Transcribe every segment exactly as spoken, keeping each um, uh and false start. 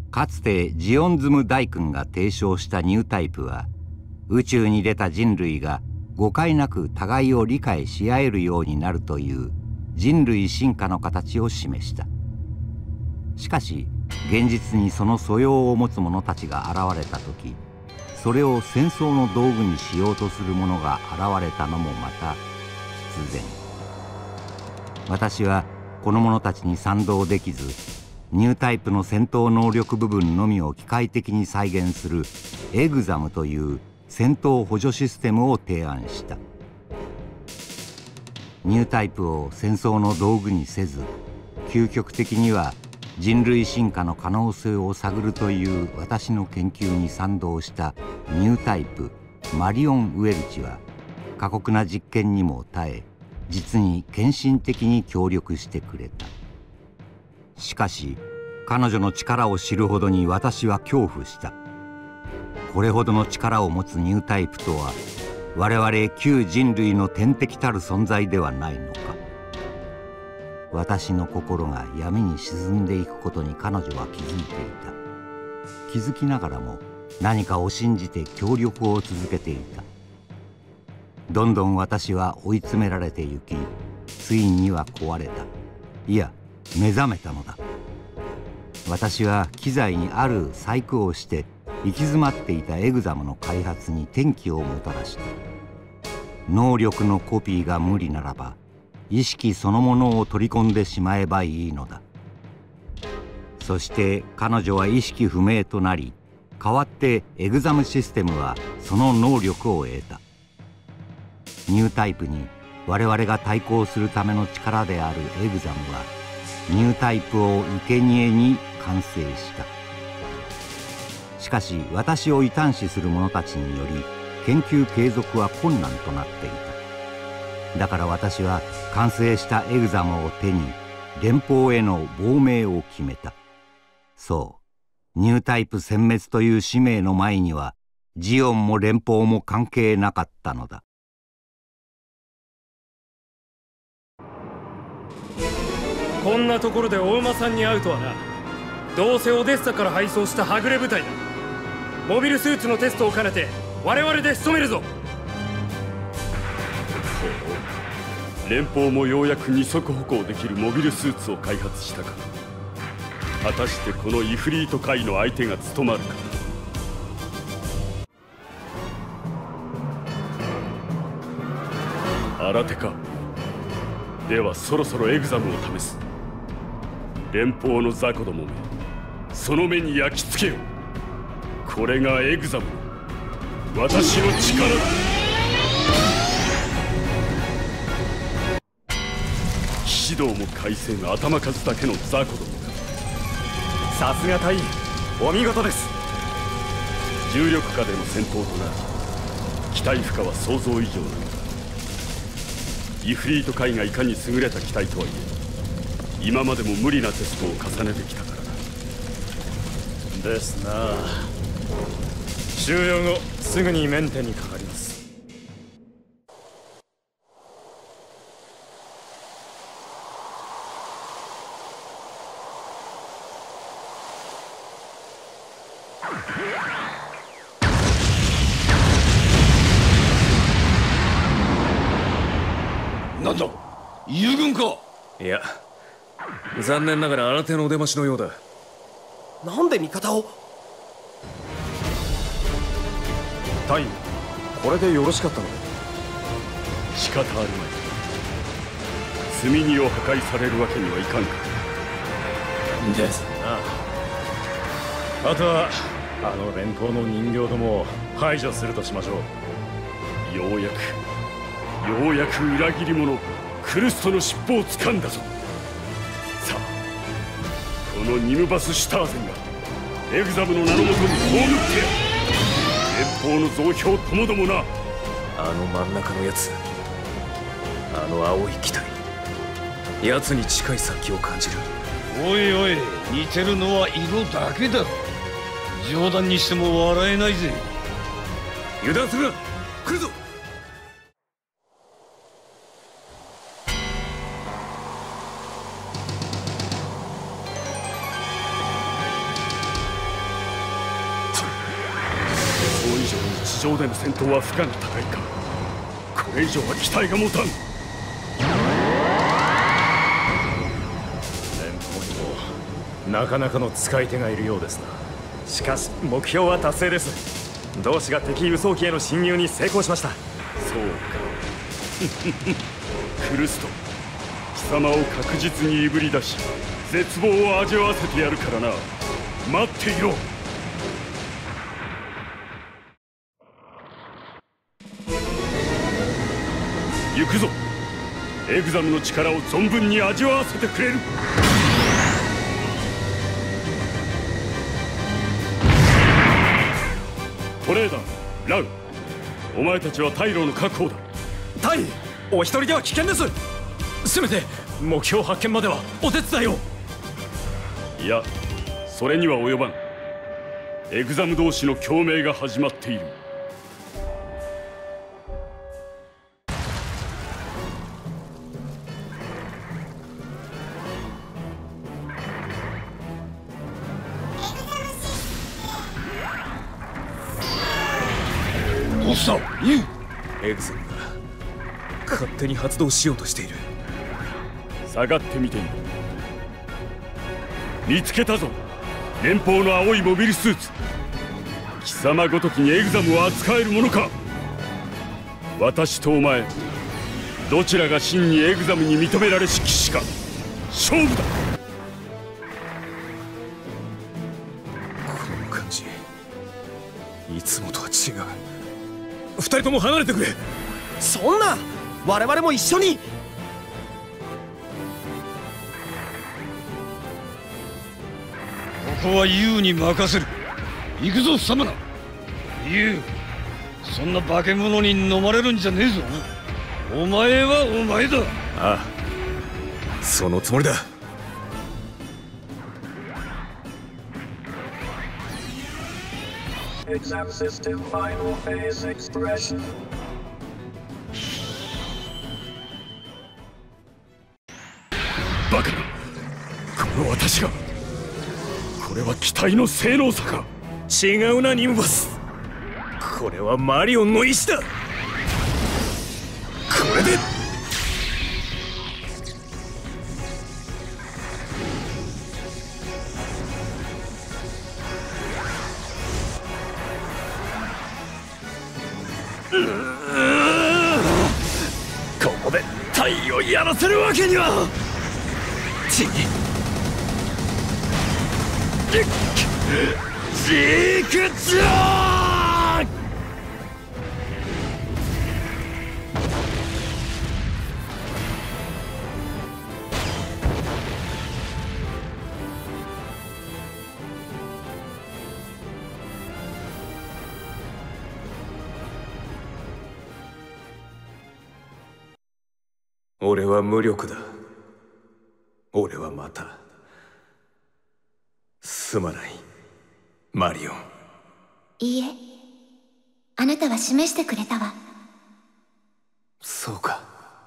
かつてジオンズム大君が提唱したニュータイプは、宇宙に出た人類が誤解なく互いを理解し合えるようになるという人類進化の形を示した。しかし現実にその素養を持つ者たちが現れた時、それを戦争の道具にしようとする者が現れたのもまた必然。私はこの者たちに賛同できず、ニュータイプの戦闘能力部分のみを機械的に再現するエグザムという戦闘補助システムを提案した。ニュータイプを戦争の道具にせず、究極的には人類進化の可能性を探るという私の研究に賛同したニュータイプマリオン・ウェルチは、過酷な実験にも耐え、実に献身的に協力してくれた。しかし彼女の力を知るほどに私は恐怖した。これほどの力を持つニュータイプとは、我々旧人類の天敵たる存在ではないのか。私の心が闇に沈んでいくことに彼女は気づいていた。気づきながらも何かを信じて協力を続けていた。どんどん私は追い詰められてゆき、ついには壊れた。いや、目覚めたのだ。私は機材にある細工をして行き詰まっていたエグザムの開発に転機をもたらした。能力のコピーが無理ならば、意識そのものを取り込んでしまえばいいのだ。そして彼女は意識不明となり、代わってエグザムシステムはその能力を得た。ニュータイプに我々が対抗するための力であるエグザムは、ニュータイプを生贄に完成した。しかし私を異端視する者たちにより、研究継続は困難となっていた。だから私は完成したエグザムを手に連邦への亡命を決めた。そう、ニュータイプ殲滅という使命の前にはジオンも連邦も関係なかったのだ。 こんなところでお馬さんに会うとはな。どうせオデッサから配送したはぐれ部隊だ。モビルスーツのテストを兼ねて我々で仕留めるぞ。 連邦もようやく二足歩行できるモビルスーツを開発したか。果たしてこのイフリート界の相手が務まるか。新手か。ではそろそろエグザムを試す。連邦の雑魚どもめ、その目に焼き付けよう。これがエグザムの私の力だ。騎士道も改正の頭数だけの雑魚どもが。 さすが隊員、お見事です。 重力下での戦闘となる。機体負荷は想像以上なのだ。イフリート界がいかに優れた機体とはいえ、今までも無理なテストを重ねてきたからだ。 ですな。終了後すぐにメンテにかかります。 なんだ、友軍か。 いや、残念ながら新手のお出ましのようだ。 なんで味方を。 隊員、これでよろしかったのか。 仕方あるまい。積み荷を破壊されるわけにはいかんか。 ですな。あとはあの連邦の人形どもを排除するとしましょう。ようやくようやく裏切り者クルストの尻尾を掴んだぞ。さあ、このニムバス・シュターゼンがエグザムの名のもとに葬ってやる。連邦の増票ともどもな。 あの真ん中のやつ、あの青い機体、奴に近い殺気を感じる。 おいおい、似てるのは色だけだろ。冗談にしても笑えないぜ。 油断するな、来るぞ。 地上での戦闘は負荷が高いか。これ以上は期待が持たん。 連邦にもなかなかの使い手がいるようですな。 しかし目標は達成です。同志が敵輸送機への侵入に成功しました。 そうかクルスト、貴様を確実にいぶり出し絶望を味わわせてやるからな。待っていろ。行くぞ。エグザムの力を存分に味わわせてくれる。トレーダー、ラウ、お前たちは退路の確保だ。 タイ、お一人では危険です。せめて目標発見まではお手伝いを。 いや、それには及ばん。エグザム同士の共鳴が始まっている。 どうしたユウ。 エグザムが勝手に発動しようとしている。 下がってみてみろ。見つけたぞ、連邦の青いモビルスーツ。貴様ごときにエグザムを扱えるものか。私とお前、どちらが真にエグザムに認められし騎士か、勝負だ。 この感じ、いつもとは違う。 二人とも離れてくれ。そんな、我々も一緒に。 ここはユウに任せる。行くぞサマナ。ユウ、そんな化け物に飲まれるんじゃねえぞ。お前はお前だ。 ああ、そのつもりだ。 Exam system final phase expression. バカな、この私が。これは機体の性能差か。 違うなニムバス。これはマリオンの意志だ。これでここでタイをやらせるわけには。ちジークジョー。 俺は無力だ。俺はまたすまない、マリオン。 いいえ、あなたは示してくれたわ。 そうか、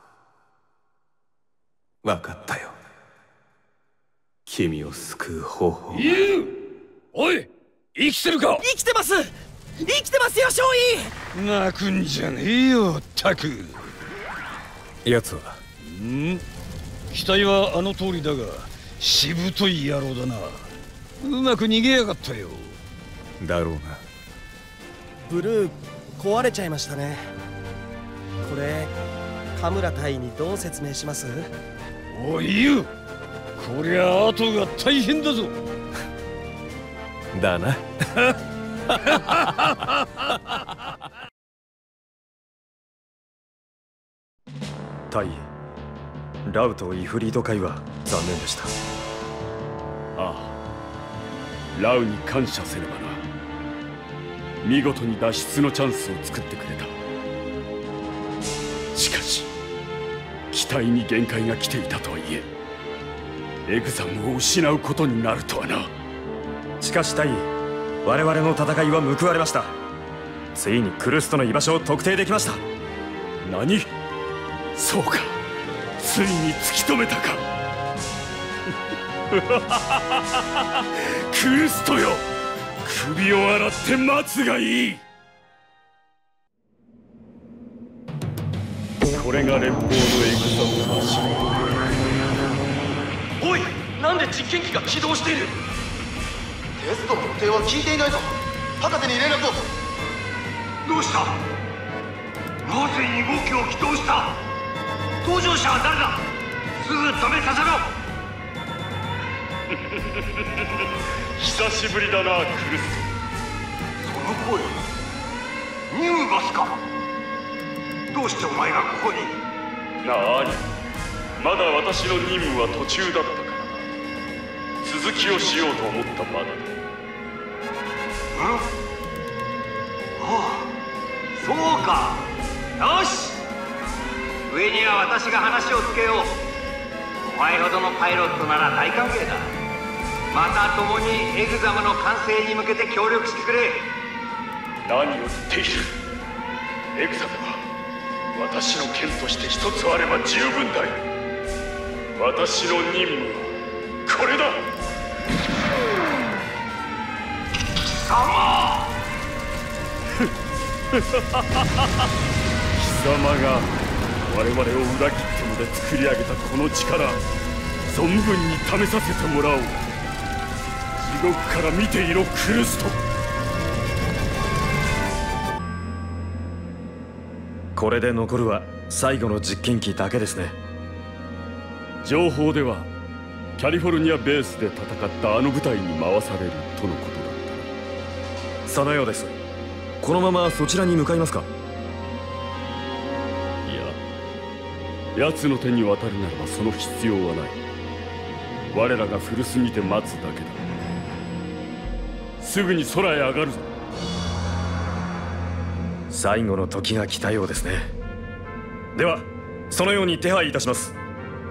分かったよ。君を救う方法。 ユウ、おい、生きてるか。 生きてます。生きてますよ、少尉。 泣くんじゃねえよ、タク。 奴はん？機体はあの通りだが、しぶとい野郎だな。うまく逃げやがったよ。 だろうな。 ブルー壊れちゃいましたね。これカムラ隊にどう説明します？ おいユウ、こりゃ後が大変だぞ。 だな。 タイ、ラウとイフリート会は残念でした。 ああ、ラウに感謝せねばな。見事に脱出のチャンスを作ってくれた。しかし機体に限界が来ていたとはいえ、エグザムを失うことになるとはな。 しかしタイ、我々の戦いは報われました。ついにクルストの居場所を特定できました。 何？そうか、ついに突き止めたか。クルストよ、首を洗って待つがいい。 これが連邦のエグザムマシン。 おい、なんで実験機が起動している？テストの予定は聞いていないぞ。博士に連絡を。どうした？なぜに号機を起動した？搭乗者は誰だ？すぐ止めさせろ。 久しぶりだな、クルス。 その声、ニムバスか？どうしてお前がここに？ なあ、兄、まだ私の任務は途中だったからな。続きをしようと思ったまでだ。 うん？ああ、そうか。よし、上には私が話をつけよう。お前ほどのパイロットなら大歓迎だ。また共にエグザムの完成に向けて協力してくれ。 何を言っている。エグザムは私の剣として一つあれば十分だよ。私の任務はこれだ。 貴様貴様が我々を裏切ってまで作り上げたこの力、存分に試させてもらおう。地獄から見ていろ、クルスト。 これで残るは最後の実験機だけですね。 情報ではキャリフォルニアベースで戦ったあの部隊に回されるとのことだった。 そのようです。このままそちらに向かいますか？ いや、奴の手に渡るならばその必要はない。我らが古すぎて待つだけだ。すぐに空へ上がるぞ。 最後の時が来たようですね。ではそのように手配いたします。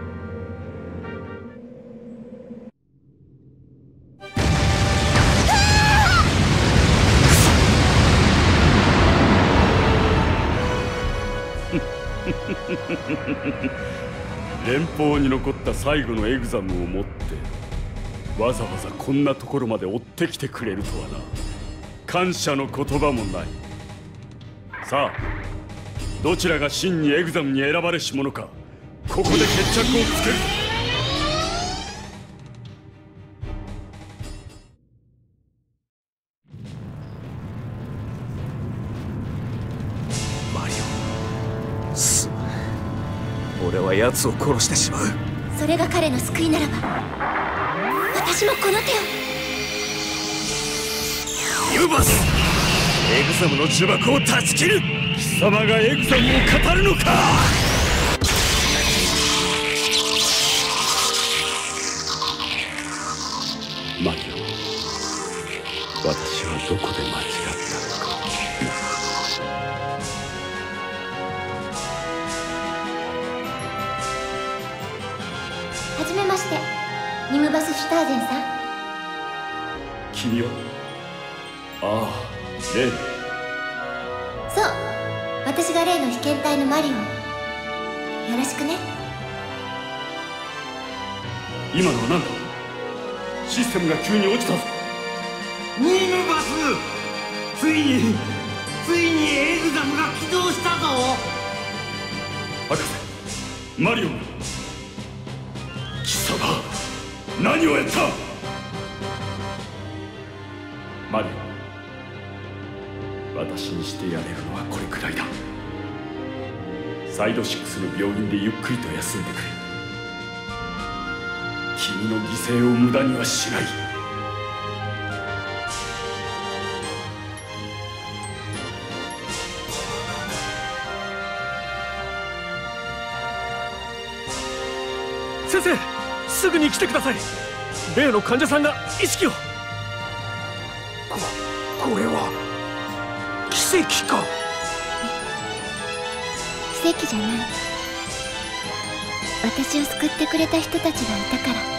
連邦に残った最後のエグザムを持ってわざわざこんなところまで追ってきてくれるとはな。感謝の言葉もない。さあ、どちらが真にエグザムに選ばれし者か、ここで決着をつける。 マリオ、すまん。俺は奴を殺してしまう。 それが彼の救いならば、私もこの手を。 ユバス、エグザムの呪縛を断ち切る。 貴様がエグザムを語るのか。マリオ、私はどこで間違ったのか。 はじめまして、ニムバス・シュターゼンさん。 君は？ああ、レイ。 そう、私が例の被験体のマリオン。よろしくね。 今のは何だ？システムが急に落ちたぞ。 ニムバス、ついについにエグザムが起動したぞ。 博士、マリオン。貴様、何をやった？マリオン、私にしてやれるのはこれくらいだ。サイドシックスの病院でゆっくりと休んでくれ。君の犠牲を無駄にはしない。 先生、すぐに来てください。例の患者さんが意識を。ここれは奇跡か？ 奇跡じゃない。私を救ってくれた人たちがいたから。